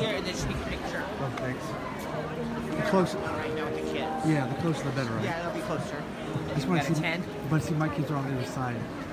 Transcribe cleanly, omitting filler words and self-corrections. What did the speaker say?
here and then just take a picture. Oh, thanks. The closer. Right now with the kids. Yeah, the closer the better, right? Yeah, it'll be closer. I just want Got to a see. 10? But see, my kids are on the other side.